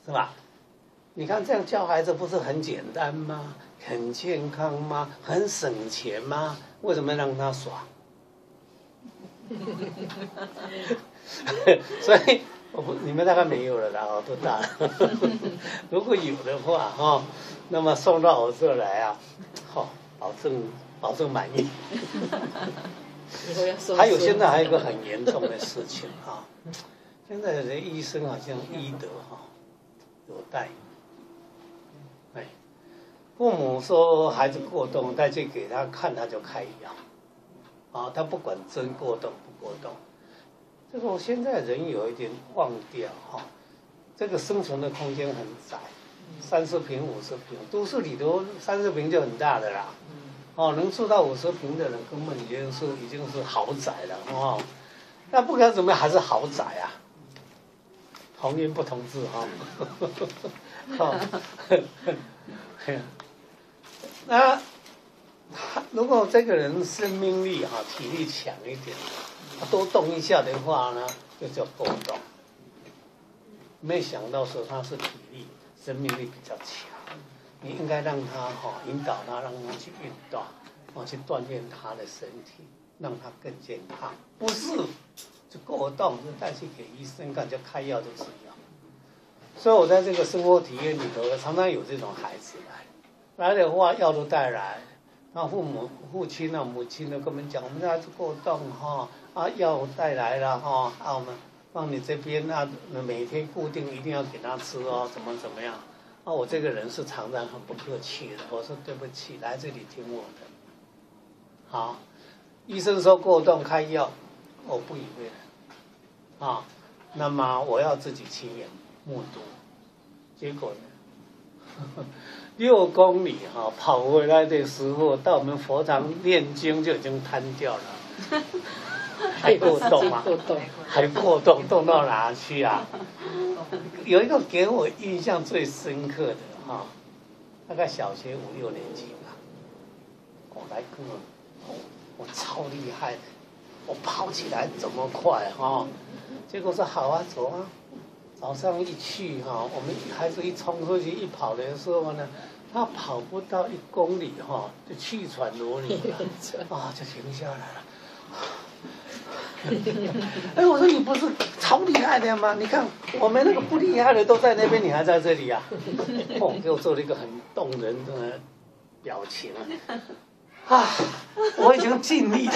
是吧？你看这样教孩子不是很简单吗？很健康吗？很省钱吗？为什么让他耍？所以你们大概没有了啦，都大了。如果有的话哈，那么送到我这来啊，好，保证满意。还有现在还有一个很严重的事情啊，现在的医生好像医德哈有待。哎，父母说孩子过动，再去给他看，他就开药，啊，他不管真过动不过动。这个现在人有一点忘掉哈，这个生存的空间很窄，30平50平，都市里头30平就很大的啦。哦，能住到50平的人根本已经是豪宅了哦。那不管怎么样还是豪宅啊，同音不同字哈。那如果这个人生命力哈体力强一点，多动一下的话呢，就叫过动。没想到说他是体力生命力比较强。你应该让他引导他，让他去运动，去锻炼他的身体，让他更健康。不是就过动，就带去给医生看，就开药就吃药。所以我在这个生活体验里头，常常有这种孩子来的话，药都带来，那父亲啊、母亲都跟我们讲，我们的孩子过动药带来了我们放你这边每天固定一定要给他吃怎么样。我这个人是常常很不客气的，我说对不起，来这里听我的。好，医生说过动开药，我不以为然。那么我要自己亲眼目睹。结果呢，6公里跑回来的时候，到我们佛堂念经就已经瘫掉了。还过动啊？还过动，动到哪去啊？有一个给我印象最深刻的大概小学5、6年级吧。我来跟我超厉害的，我跑起来这么快结果说好啊，走啊。早上一去我们孩子一冲出去一跑的时候呢，他跑不到1公里就气喘如牛了就停下来了。我说你不是超厉害的吗？你看我们那个不厉害的都在那边，你还在这里啊？给我做了一个很动人的表情我已经尽力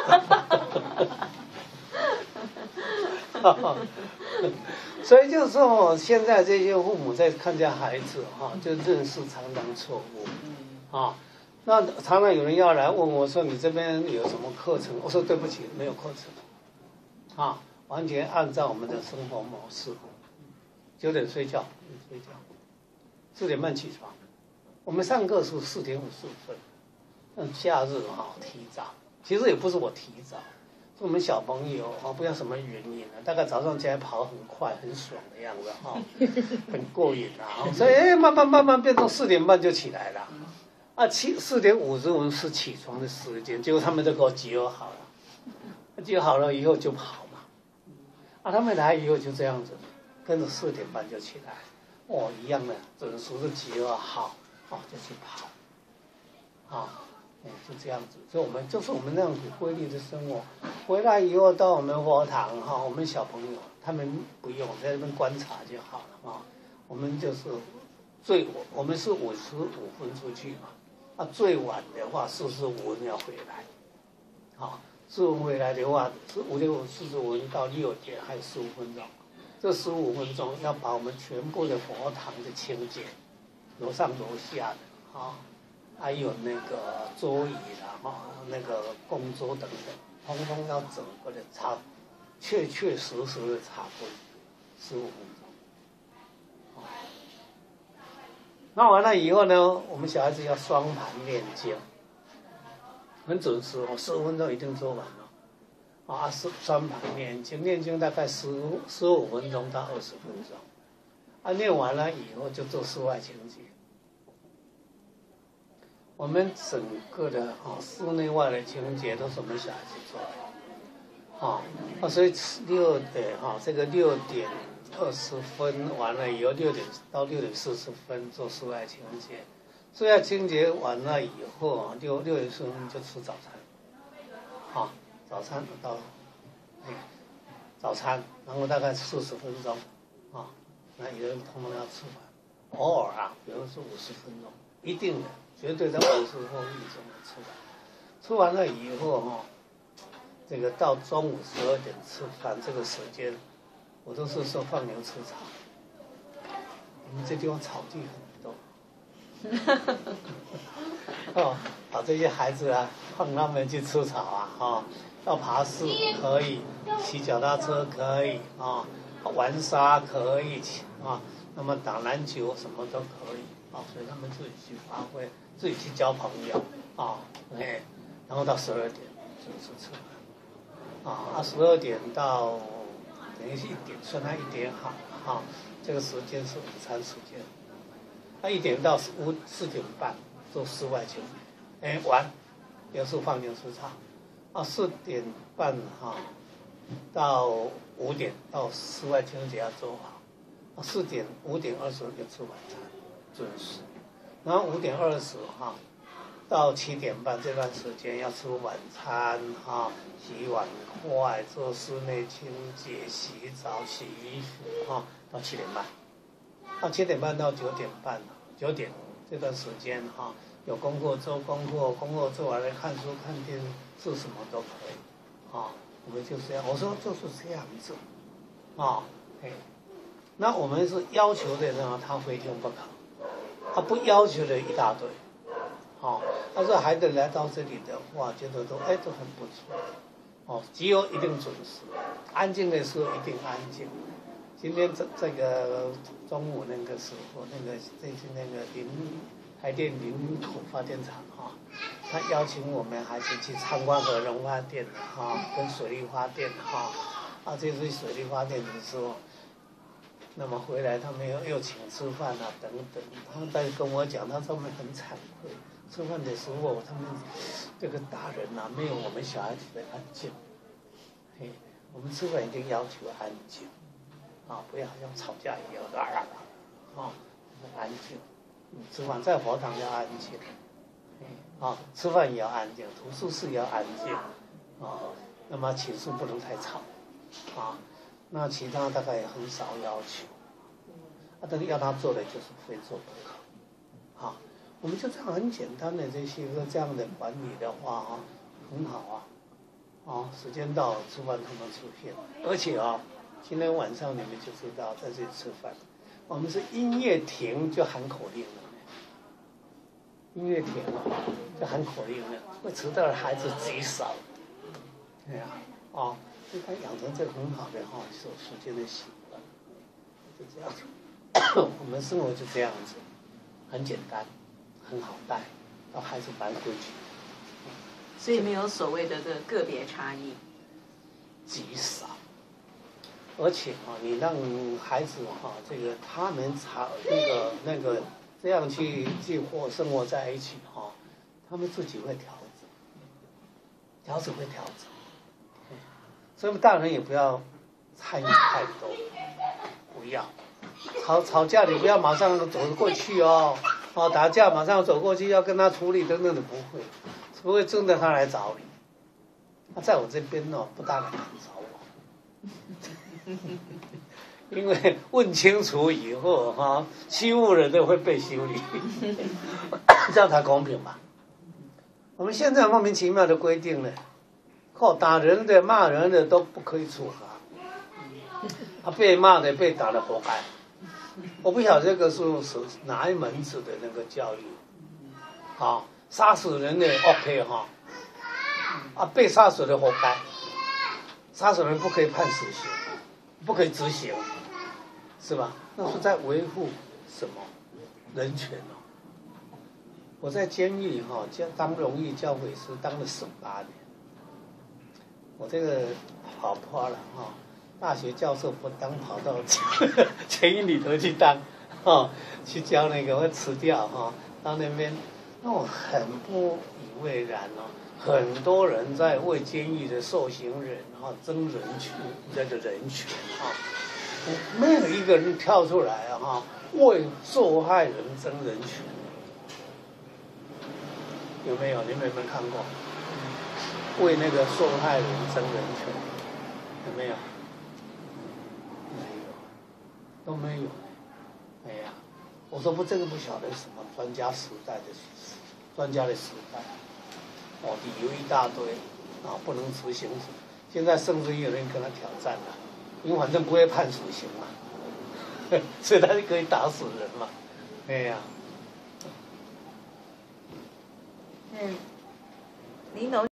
了。所以就是说，现在这些父母在看见孩子就认识常常错误那常常有人要来问我说：“你这边有什么课程？”我说：“对不起，没有课程完全按照我们的生活模式，9点睡觉，4点半起床。我们上课是4点55分，假日提早，其实也不是我提早。”我们小朋友不知道什么原因大概早上起来跑很快很爽的样子很过瘾所以慢慢变成4点半就起来了4点50分是起床的时间，结果他们都给我集合好了，集合好了以后就跑嘛他们来以后就这样子跟着4点半就起来一样的准时的集合好就去跑就这样子，所以我们就是我们那样子规律的生活。回来以后到我们佛堂我们小朋友他们不用在那边观察就好了我们就是我们是55分出去嘛最晚的话45分要回来45分回来的话是5点45分到6点还有15分钟，这15分钟要把我们全部的佛堂的清洁，楼上楼下的还有那个桌椅那个供桌等等，通通要整个的擦，确实的擦过15分钟。那完了以后呢，我们小孩子要双盘念经，很准时15分钟一定做完了双盘念经大概15分钟到20分钟念完了以后就做室外清洁。我们整个的室内外的清洁都是我们小孩子做的所以6点这个6点 20分完了以后，6点到6点40分做室外清洁，室外清洁完了以后6点40分就吃早餐，早餐到早餐，然后大概40分钟，那有人通通要吃饭，偶尔比如说50分钟，一定的，绝对在50分钟以中的吃饭，吃完了以后这个到中午12点吃饭这个时间，我都是说放牛吃草。我们这地方草地很多，把这些孩子放他们去吃草要爬树可以，骑脚踏车可以玩沙可以那么打篮球什么都可以所以他们自己去发挥，自己去交朋友然后到12点就是吃饭12点到等于是1点，算他1点好这个时间是午餐时间。1点到4点半做室外清洁，完又是放牛吃草4点半到5点到室外清洁要做好，5点20就吃晚餐，准时。然后5点20到7点半这段时间要吃晚餐洗碗筷，做室内清洁，洗澡、洗衣服到7点半。到7点半到9点半，9点这段时间有功课做功课，功课做完了看书看电视什么都可以我们就是这样，我说就是这样子那我们是要求的呢，他非听不可，他不要求的一大堆他说孩子来到这里的话，觉得都很不错集合一定准时，安静的时候一定安静。今天这个中午那个时候，这是那个台电林口发电厂他邀请我们孩子去参观核能发电跟水力发电这是水力发电的时候，那么回来他们又请吃饭等等，他们在跟我讲，他说他们很惭愧，吃饭的时候他们这个大人没有我们小孩子的安静，我们吃饭一定要求安静不要像吵架一样安静。吃饭在佛堂要安静吃饭也要安静，图书室也要安静那么寝室不能太吵那其他大概也很少要求但是要他做的就是非做不可我们就这样很简单的这些这样的管理的话很好时间到吃饭他们出现，而且今天晚上你们就知道在这里吃饭，我们是音乐停就喊口令了，音乐停就喊口令了，会迟到的孩子极少。所以他养成这个很好的守时间的习惯，就这样子。我们生活就这样子，很简单，很好带，让孩子蛮规矩。 所以没有所谓的这个个别差异， 极少。而且你让孩子这个他们那个这样去生活在一起他们自己会调整会调整。所以大人也不要参与太多，不要吵架你不要马上走过去打架马上走过去要跟他处理等等的，不会真的他来找你。他在我这边不大可能找我，因为问清楚以后欺负人的会被修理，这样才公平吧？我们现在莫名其妙的规定了。打人的、骂人的都不可以处罚，被骂的、被打的活该。我不晓得这个是哪一门子的那个教育，杀死人的 OK 被杀死的活该，杀死人不可以判死刑，不可以执行，是吧？那是在维护什么人权我在监狱当荣誉教诲师当了18年。我这个跑破了大学教授不当，跑到监狱里头去当去教那个会辞掉到那边，那我很不以为然很多人在为监狱的受刑人争人权，这个人权没有一个人跳出来啊，为受害人争人权，有没有？你们有没有看过？为那个受害人争人权，有没有？没有，都没有。哎呀，我说不，这个不晓得什么专家的时代，哦，理由一大堆，啊，不能执行。现在甚至有人跟他挑战了，因为反正不会判死刑嘛，所以他就可以打死人嘛。哎呀， 嗯，林农。